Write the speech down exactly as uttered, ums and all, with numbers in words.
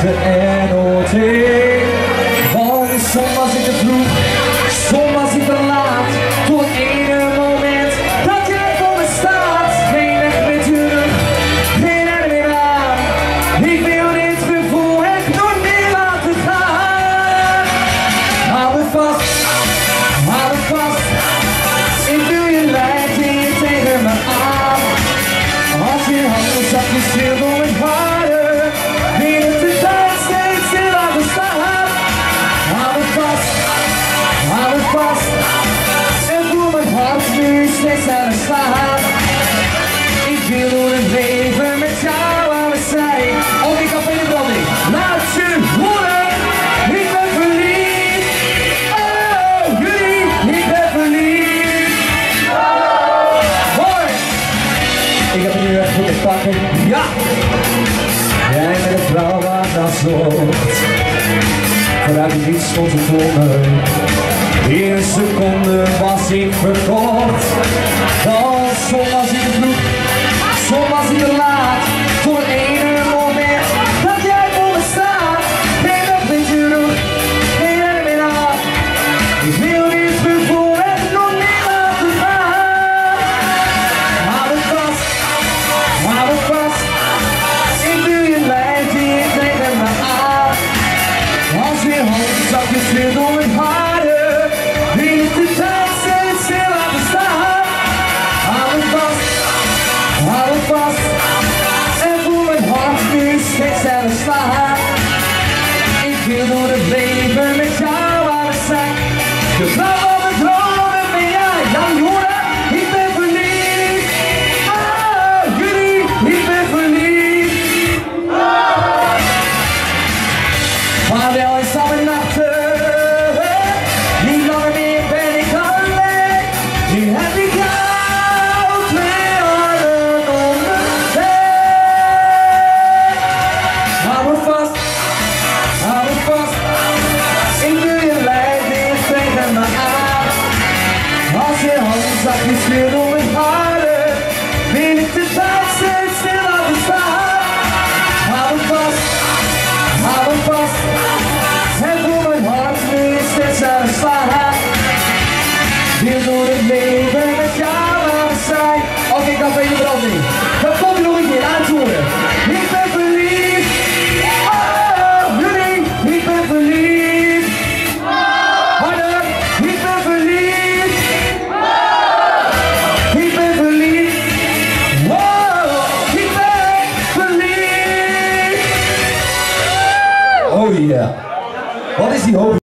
de N O T. Want soms was ik te vroeg, soms was ik te laat. Tot ene moment dat jij voor me staat. Geen weg meer terug, geen er meer aan. Ik wil dit gevoel echt nooit meer laten gaan. Hou me vast, hou me vast. Ik wil je lijf hier tegen me aan. Als je handen zachtjes stil door het harder, wil ik de tijd steeds stil laten staan. Hou me vast, hou me vast. En voel mijn hart nu steeds aan het slaan. Ik wil door het leven met jou aan mijn zij. Oh, ik heb een branding. Laat je horen, ik ben verliefd. Oh, jullie, ik ben verliefd. Hoi! Ik heb het nu echt goed te pakken. Ja! Jij bent een vrouw waar naar zocht. Vooruit die niets stond te voor in een seconde was ik verkocht. Want soms was ik te vroeg, soms was ik te laat. Voor het ene moment dat jij voor me staat. Geen weg meer terug, geen er meer aan. Ik wil dit gevoel echt nog niet laten gaan. Hou me vast, hou me vast. Ik wil je lijf hier tegen me aan. Als weer handen zachtjes weer door het harde, wil ik de tijd steeds stil laten staan. Hou me vast, hou me vast. En voel mijn hart nu steeds sneller slaan. Ik wil door het leven met jou aan de zij. De vrouw van mijn dromen ben jij. Nou jongen, ik ben verliefd. Oh, jullie, ik ben verliefd. Oh. Maar wel eens al mijn nachten. Niet langer meer ben ik alleen. Nu heb ik jou twee armen om me heen. Hou me vast, hou me vast. Ik wil je lijf weer tegen me aan. Als je handen zachtjes weer door het harde, wil ik de tijd steeds stil laten staan. Hou me vast, hou me vast. En voel mijn hart nu steeds aan het slaan. Wil door het leven met jou aan de zij. Oké, ik kan van je branding. Dan komt nog een keer uitvoeren. Ik ben verliefd. Oh, jullie, ik ben verliefd. Harder, ik ben verliefd. Ik ben verliefd. Wow, ik ben verliefd. Oh ja. Wat is die hoofd?